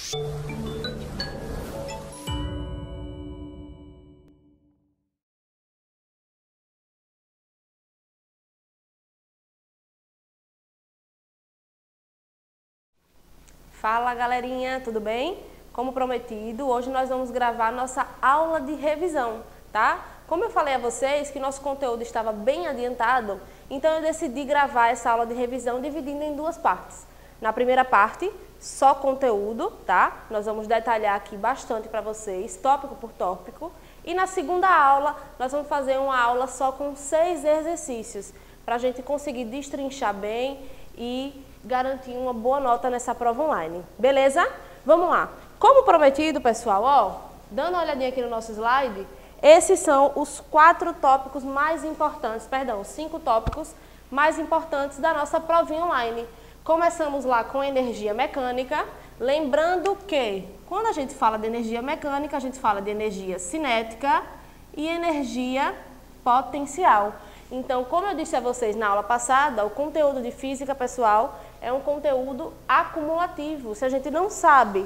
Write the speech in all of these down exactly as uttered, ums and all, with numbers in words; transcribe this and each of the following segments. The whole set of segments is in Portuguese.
Fala galerinha, tudo bem? Como prometido, hoje nós vamos gravar nossa aula de revisão, tá? Como eu falei a vocês que nosso conteúdo estava bem adiantado, então eu decidi gravar essa aula de revisão dividindo em duas partes. Na primeira parte, só conteúdo, tá? Nós vamos detalhar aqui bastante para vocês, tópico por tópico. E na segunda aula, nós vamos fazer uma aula só com seis exercícios, para a gente conseguir destrinchar bem e garantir uma boa nota nessa prova online. Beleza? Vamos lá. Como prometido, pessoal, ó, dando uma olhadinha aqui no nosso slide, esses são os quatro tópicos mais importantes, perdão, cinco tópicos mais importantes da nossa provinha online. Começamos lá com energia mecânica, lembrando que quando a gente fala de energia mecânica, a gente fala de energia cinética e energia potencial. Então, como eu disse a vocês na aula passada, o conteúdo de física, pessoal, é um conteúdo acumulativo. Se a gente não sabe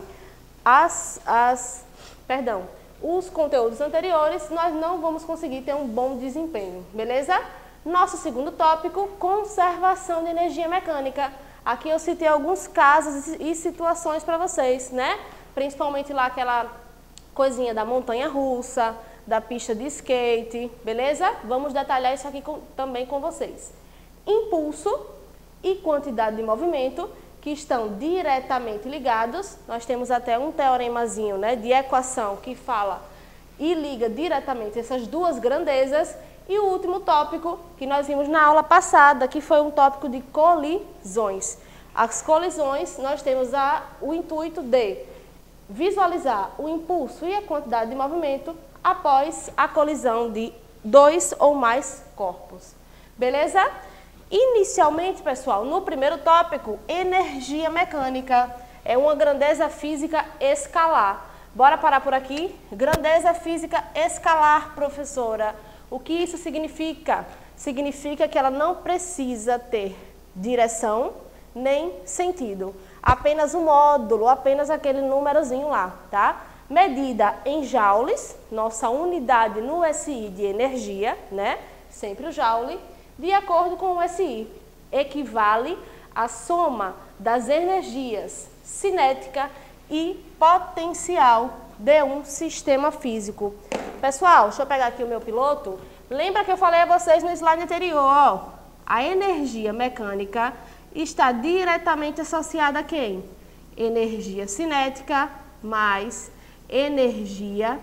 as, as, perdão, os conteúdos anteriores, nós não vamos conseguir ter um bom desempenho, beleza? Nosso segundo tópico, conservação de energia mecânica. Aqui eu citei alguns casos e situações para vocês, né? Principalmente lá aquela coisinha da montanha-russa, da pista de skate, beleza? Vamos detalhar isso aqui com, também com vocês. Impulso e quantidade de movimento, que estão diretamente ligados. Nós temos até um teoremazinho, né, de equação que fala e liga diretamente essas duas grandezas. E o último tópico que nós vimos na aula passada, que foi um tópico de colisões. As colisões, nós temos a, o intuito de visualizar o impulso e a quantidade de movimento após a colisão de dois ou mais corpos. Beleza? Inicialmente, pessoal, no primeiro tópico, energia mecânica. É uma grandeza física escalar. Bora parar por aqui? Grandeza física escalar, professora. O que isso significa? Significa que ela não precisa ter direção nem sentido. Apenas um módulo, apenas aquele númerozinho lá, tá? Medida em joules, nossa unidade no S I de energia, né? Sempre o joule, de acordo com o S I, equivale à soma das energias cinética e potencial de um sistema físico. Pessoal, deixa eu pegar aqui o meu piloto. Lembra que eu falei a vocês no slide anterior, ó, a energia mecânica está diretamente associada a quem? Energia cinética mais energia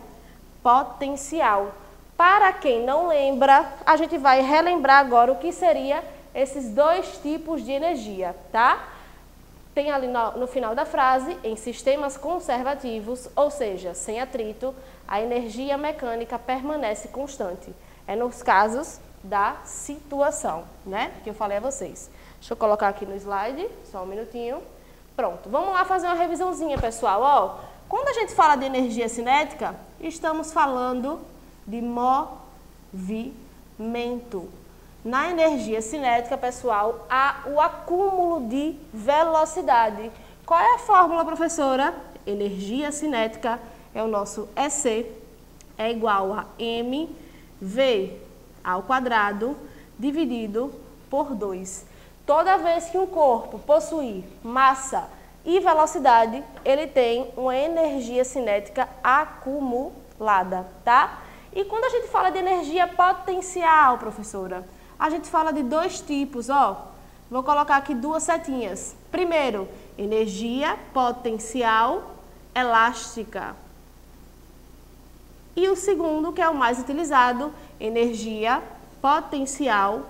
potencial. Para quem não lembra, a gente vai relembrar agora o que seria esses dois tipos de energia, tá? Tem ali no, no final da frase, em sistemas conservativos, ou seja, sem atrito, a energia mecânica permanece constante. É nos casos da situação, né? Que eu falei a vocês. Deixa eu colocar aqui no slide, só um minutinho. Pronto, vamos lá fazer uma revisãozinha, pessoal. Ó, quando a gente fala de energia cinética, estamos falando de movimento. Na energia cinética, pessoal, há o acúmulo de velocidade. Qual é a fórmula, professora? Energia cinética é o nosso E C, é igual a mv ao quadrado dividido por dois. Toda vez que um corpo possui massa e velocidade, ele tem uma energia cinética acumulada, tá? E quando a gente fala de energia potencial, professora, a gente fala de dois tipos, ó. Vou colocar aqui duas setinhas. Primeiro, energia potencial elástica. E o segundo, que é o mais utilizado, energia potencial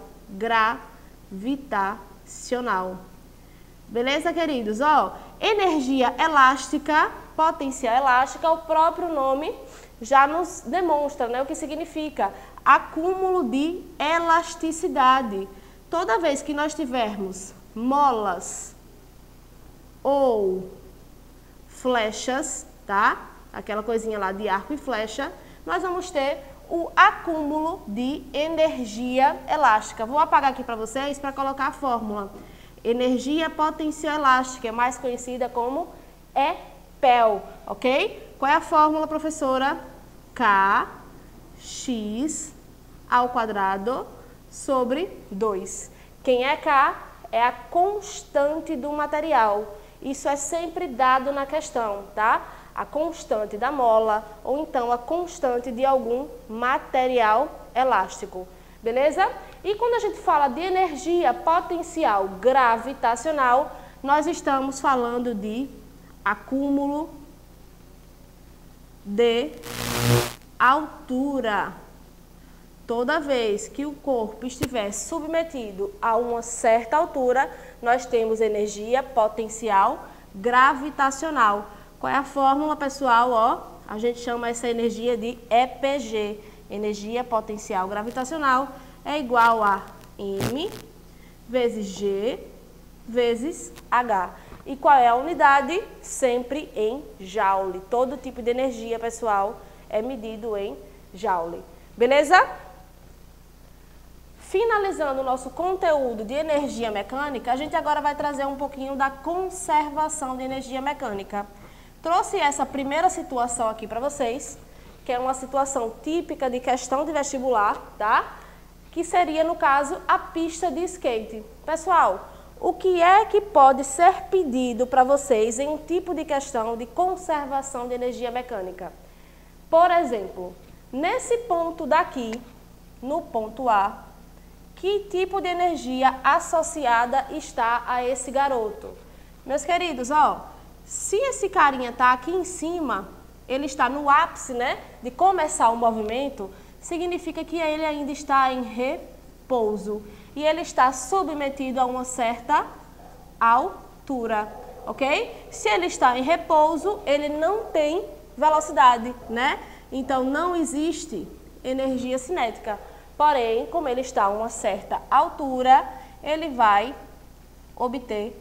gravitacional. Beleza, queridos? Ó, energia elástica, potencial elástica, o próprio nome já nos demonstra, né, o que significa acúmulo de elasticidade. Toda vez que nós tivermos molas ou flechas, tá? Aquela coisinha lá de arco e flecha, nós vamos ter o acúmulo de energia elástica. Vou apagar aqui para vocês para colocar a fórmula. Energia potencial elástica, é mais conhecida como E Pel, ok? Qual é a fórmula, professora? K, X ao quadrado sobre dois. Quem é K? É a constante do material. Isso é sempre dado na questão, tá? A constante da mola ou então a constante de algum material elástico, beleza? E quando a gente fala de energia potencial gravitacional, nós estamos falando de acúmulo de altura. Toda vez que o corpo estiver submetido a uma certa altura, nós temos energia potencial gravitacional. Qual é a fórmula, pessoal? Ó, a gente chama essa energia de E P G. Energia potencial gravitacional é igual a M vezes G vezes H. E qual é a unidade? Sempre em joule. Todo tipo de energia, pessoal, é medido em joule. Beleza? Finalizando o nosso conteúdo de energia mecânica, a gente agora vai trazer um pouquinho da conservação de energia mecânica. Trouxe essa primeira situação aqui para vocês, que é uma situação típica de questão de vestibular, tá? Que seria, no caso, a pista de skate. Pessoal, o que é que pode ser pedido para vocês em um tipo de questão de conservação de energia mecânica? Por exemplo, nesse ponto daqui, no ponto A, que tipo de energia associada está a esse garoto? Meus queridos, ó, se esse carinha tá aqui em cima, ele está no ápice, né, de começar o movimento, significa que ele ainda está em repouso e ele está submetido a uma certa altura, ok? Se ele está em repouso, ele não tem velocidade, né? Então não existe energia cinética. Porém, como ele está a uma certa altura, ele vai obter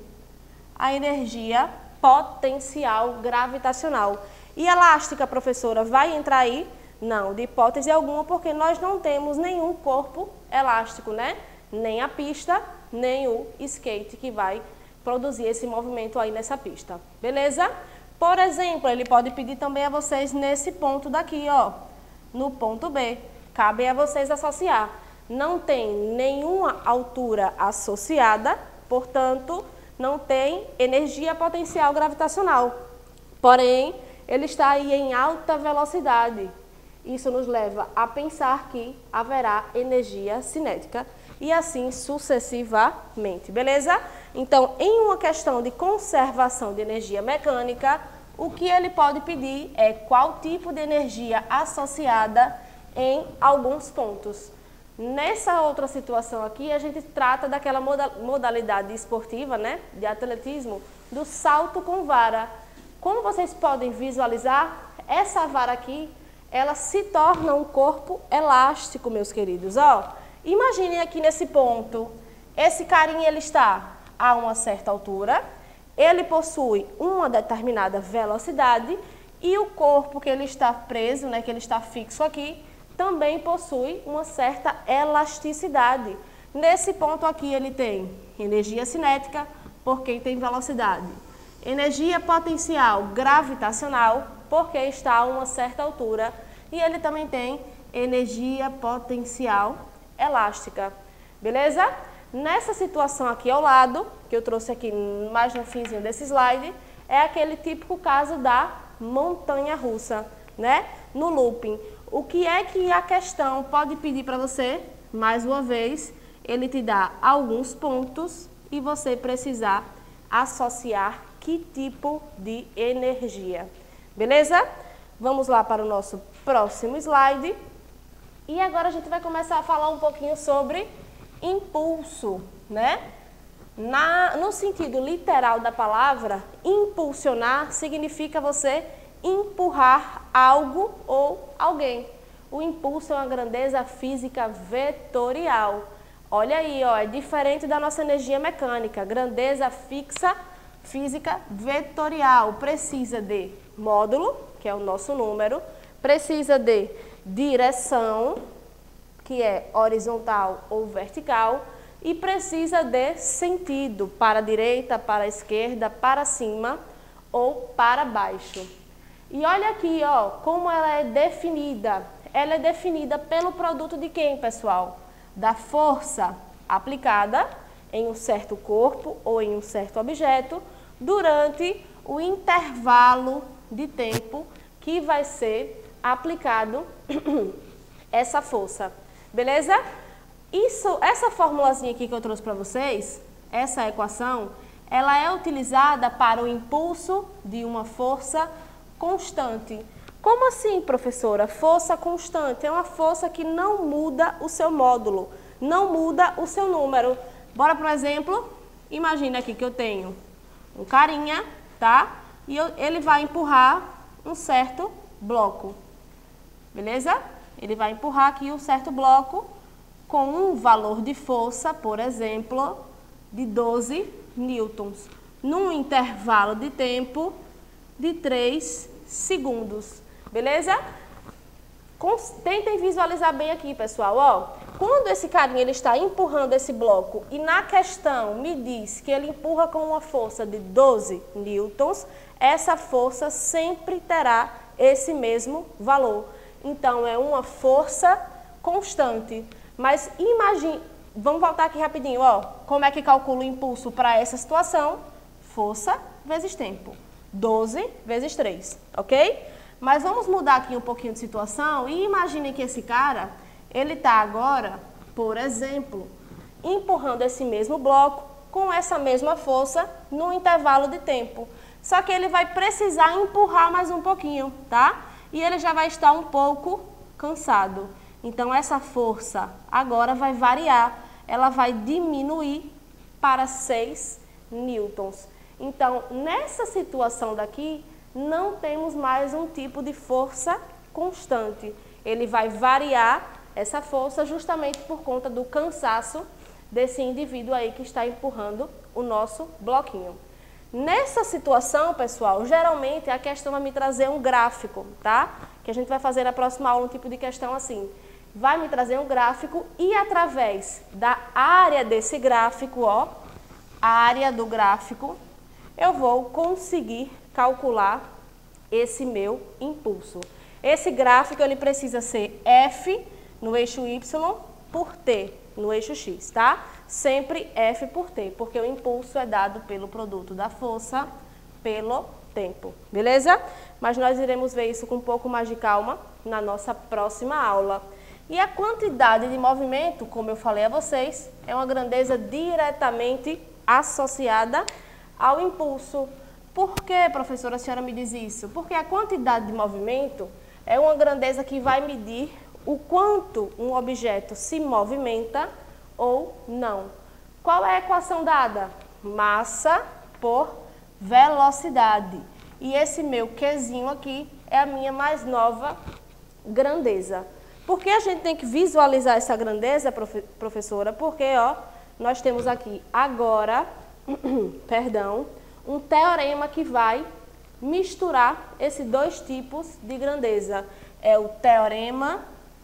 a energia potencial gravitacional. E elástica, professora, vai entrar aí? Não, de hipótese alguma, porque nós não temos nenhum corpo elástico, né? Nem a pista, nem o skate que vai produzir esse movimento aí nessa pista. Beleza? Por exemplo, ele pode pedir também a vocês nesse ponto daqui, ó, no ponto B. Cabe a vocês associar. Não tem nenhuma altura associada, portanto, não tem energia potencial gravitacional. Porém, ele está aí em alta velocidade. Isso nos leva a pensar que haverá energia cinética e assim sucessivamente, beleza? Então, em uma questão de conservação de energia mecânica, o que ele pode pedir é qual tipo de energia associada em alguns pontos. Nessa outra situação aqui, a gente trata daquela modalidade esportiva, né, de atletismo, do salto com vara. Como vocês podem visualizar, essa vara aqui, ela se torna um corpo elástico, meus queridos. Ó, imaginem aqui nesse ponto, esse carinha ele está a uma certa altura, ele possui uma determinada velocidade e o corpo que ele está preso, né, que ele está fixo aqui, também possui uma certa elasticidade. Nesse ponto aqui ele tem energia cinética, porque tem velocidade. Energia potencial gravitacional, porque está a uma certa altura. E ele também tem energia potencial elástica. Beleza? Nessa situação aqui ao lado, que eu trouxe aqui mais no finzinho desse slide, é aquele típico caso da montanha-russa, né? No looping. O que é que a questão pode pedir para você? Mais uma vez, ele te dá alguns pontos e você precisar associar que tipo de energia. Beleza? Vamos lá para o nosso próximo slide. E agora a gente vai começar a falar um pouquinho sobre impulso, né? Na, no sentido literal da palavra, impulsionar significa você empurrar algo ou alguém. O impulso é uma grandeza física vetorial. Olha aí, ó, é diferente da nossa energia mecânica. Grandeza fixa física vetorial. Precisa de módulo, que é o nosso número. Precisa de direção, que é horizontal ou vertical. E precisa de sentido, para a direita, para a esquerda, para cima ou para baixo. E olha aqui, ó, como ela é definida. Ela é definida pelo produto de quem, pessoal? Da força aplicada em um certo corpo ou em um certo objeto durante o intervalo de tempo que vai ser aplicado essa força. Beleza? Isso, essa formulazinha aqui que eu trouxe para vocês, essa equação, ela é utilizada para o impulso de uma força constante. Como assim, professora? Força constante é uma força que não muda o seu módulo, não muda o seu número. Bora para um exemplo? Imagina aqui que eu tenho um carinha, tá? E eu, ele vai empurrar um certo bloco, beleza? Ele vai empurrar aqui um certo bloco com um valor de força, por exemplo, de doze newtons, num intervalo de tempo de três segundos, beleza? Tentem visualizar bem aqui, pessoal, ó. Quando esse carinha ele está empurrando esse bloco e na questão me diz que ele empurra com uma força de doze newtons, essa força sempre terá esse mesmo valor. Então, é uma força constante. Mas imagine, vamos voltar aqui rapidinho, ó. Como é que calcula o impulso para essa situação? Força vezes tempo. doze vezes três, ok? Mas vamos mudar aqui um pouquinho de situação e imagine que esse cara, ele está agora, por exemplo, empurrando esse mesmo bloco com essa mesma força no intervalo de tempo. Só que ele vai precisar empurrar mais um pouquinho, tá? E ele já vai estar um pouco cansado. Então, essa força agora vai variar, ela vai diminuir para seis newtons. Então, nessa situação daqui, não temos mais um tipo de força constante. Ele vai variar essa força justamente por conta do cansaço desse indivíduo aí que está empurrando o nosso bloquinho. Nessa situação, pessoal, geralmente a questão vai me trazer um gráfico, tá? Que a gente vai fazer na próxima aula um tipo de questão assim. Vai me trazer um gráfico e através da área desse gráfico, ó, a área do gráfico, eu vou conseguir calcular esse meu impulso. Esse gráfico ele precisa ser F no eixo Y por T no eixo X, tá? Sempre F por T, porque o impulso é dado pelo produto da força pelo tempo, beleza? Mas nós iremos ver isso com um pouco mais de calma na nossa próxima aula. E a quantidade de movimento, como eu falei a vocês, é uma grandeza diretamente associada ao impulso. Por que, professora, a senhora me diz isso? Porque a quantidade de movimento é uma grandeza que vai medir o quanto um objeto se movimenta ou não. Qual é a equação dada? Massa por velocidade. E esse meu Qzinho aqui é a minha mais nova grandeza. Por que a gente tem que visualizar essa grandeza, profe professora? Porque, ó, nós temos aqui agora, perdão, um teorema que vai misturar esses dois tipos de grandeza. É o teorema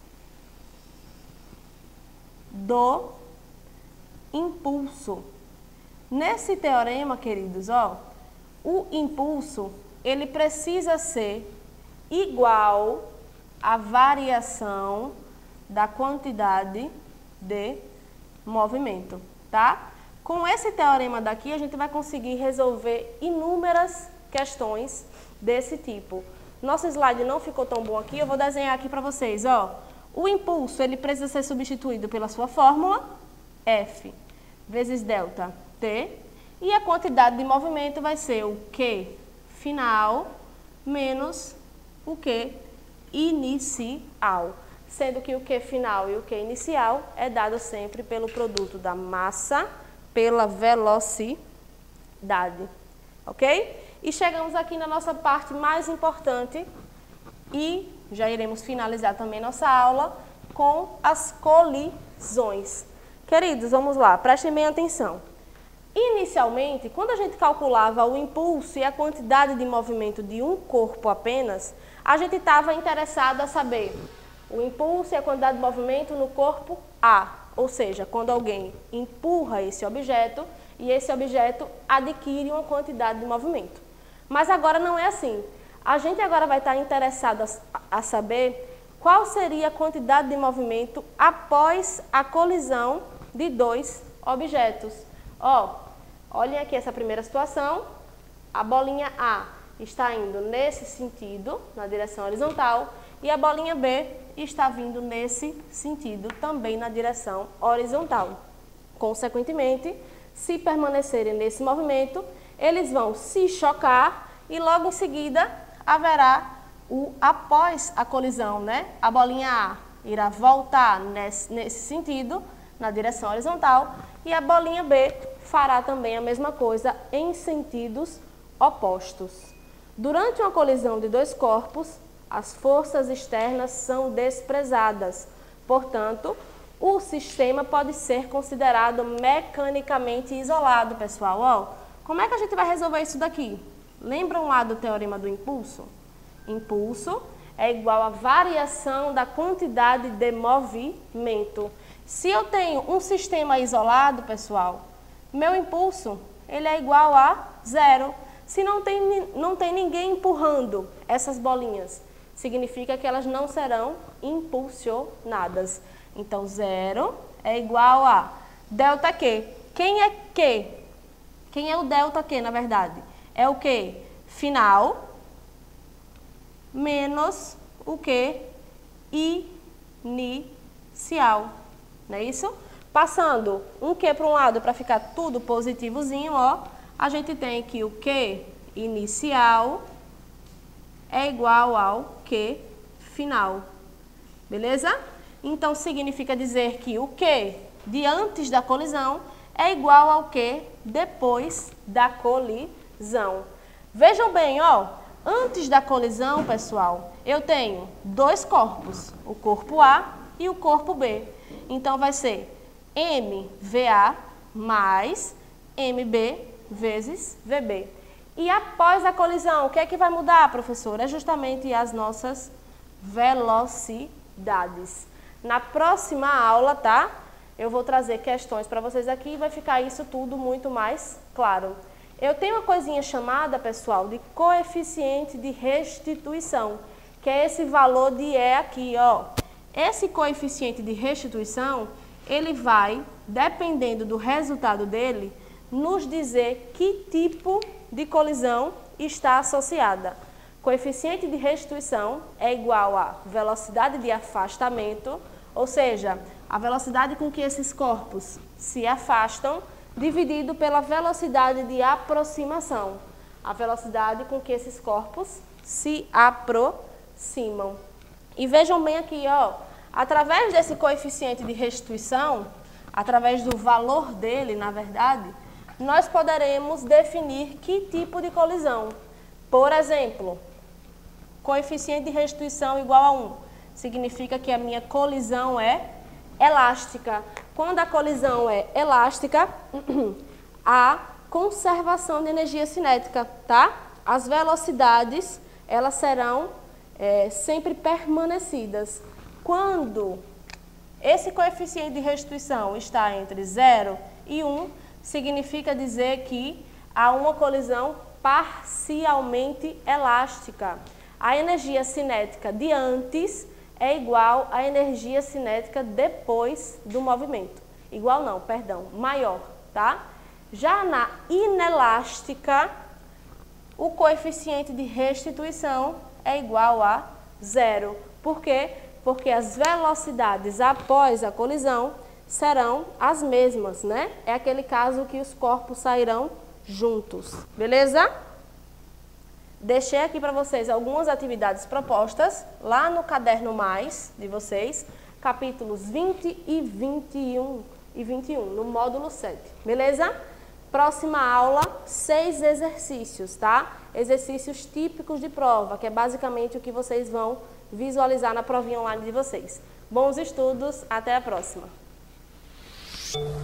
do impulso. Nesse teorema, queridos, ó, o impulso, ele precisa ser igual à variação da quantidade de movimento, tá? Com esse teorema daqui, a gente vai conseguir resolver inúmeras questões desse tipo. Nosso slide não ficou tão bom aqui, eu vou desenhar aqui para vocês, ó. O impulso, ele precisa ser substituído pela sua fórmula, F vezes delta T, e a quantidade de movimento vai ser o Q final menos o Q inicial, sendo que o Q final e o Q inicial é dado sempre pelo produto da massa pela velocidade, ok? E chegamos aqui na nossa parte mais importante e já iremos finalizar também nossa aula com as colisões. Queridos, vamos lá, prestem bem atenção. Inicialmente, quando a gente calculava o impulso e a quantidade de movimento de um corpo apenas, a gente estava interessado a saber o impulso e a quantidade de movimento no corpo A, ou seja, quando alguém empurra esse objeto e esse objeto adquire uma quantidade de movimento. Mas agora não é assim. A gente agora vai estar interessado a, a saber qual seria a quantidade de movimento após a colisão de dois objetos. Ó, olhem aqui essa primeira situação. A bolinha A está indo nesse sentido, na direção horizontal, e a bolinha B está vindo nesse sentido, também na direção horizontal. Consequentemente, se permanecerem nesse movimento, eles vão se chocar e logo em seguida haverá o após a colisão, né? A bolinha A irá voltar nesse, nesse sentido, na direção horizontal, e a bolinha B fará também a mesma coisa em sentidos opostos. Durante uma colisão de dois corpos, as forças externas são desprezadas. Portanto, o sistema pode ser considerado mecanicamente isolado, pessoal. Ó, como é que a gente vai resolver isso daqui? Lembram lá do teorema do impulso? Impulso é igual à variação da quantidade de movimento. Se eu tenho um sistema isolado, pessoal, meu impulso ele é igual a zero. Se não tem, não tem ninguém empurrando essas bolinhas, significa que elas não serão impulsionadas. Então, zero é igual a delta Q. Quem é Q? Quem é o delta Q, na verdade? É o Q final menos o Q inicial. Não é isso? Passando um Q para um lado para ficar tudo positivozinho, ó, a gente tem que o Q inicial é igual ao Q final. Beleza? Então, significa dizer que o Q de antes da colisão é igual ao Q depois da colisão. Vejam bem, ó, antes da colisão, pessoal, eu tenho dois corpos, o corpo A e o corpo B. Então, vai ser M V A mais M B vezes V B. E após a colisão, o que é que vai mudar, professor? É justamente as nossas velocidades. Na próxima aula, tá? Eu vou trazer questões para vocês aqui e vai ficar isso tudo muito mais claro. Eu tenho uma coisinha chamada, pessoal, de coeficiente de restituição, que é esse valor de E aqui, ó. Esse coeficiente de restituição, ele vai, dependendo do resultado dele, nos dizer que tipo de colisão está associada. Coeficiente de restituição é igual a velocidade de afastamento, ou seja, a velocidade com que esses corpos se afastam, dividido pela velocidade de aproximação, a velocidade com que esses corpos se aproximam. E vejam bem aqui, ó, através desse coeficiente de restituição, através do valor dele, na verdade, nós poderemos definir que tipo de colisão. Por exemplo, coeficiente de restituição igual a um, significa que a minha colisão é elástica. Quando a colisão é elástica, há conservação de energia cinética, tá? As velocidades, elas serão é, sempre permanecidas. Quando esse coeficiente de restituição está entre zero e um, significa dizer que há uma colisão parcialmente elástica. A energia cinética de antes é igual à energia cinética depois do movimento. Igual não, perdão, maior, tá? Já na inelástica, o coeficiente de restituição é igual a zero. Por quê? Porque as velocidades após a colisão serão as mesmas, né? É aquele caso que os corpos sairão juntos, beleza? Deixei aqui para vocês algumas atividades propostas lá no caderno mais de vocês, capítulos vinte e vinte e um e vinte e um, no módulo sete, beleza? Próxima aula, seis exercícios, tá? Exercícios típicos de prova, que é basicamente o que vocês vão visualizar na provinha online de vocês. Bons estudos, até a próxima!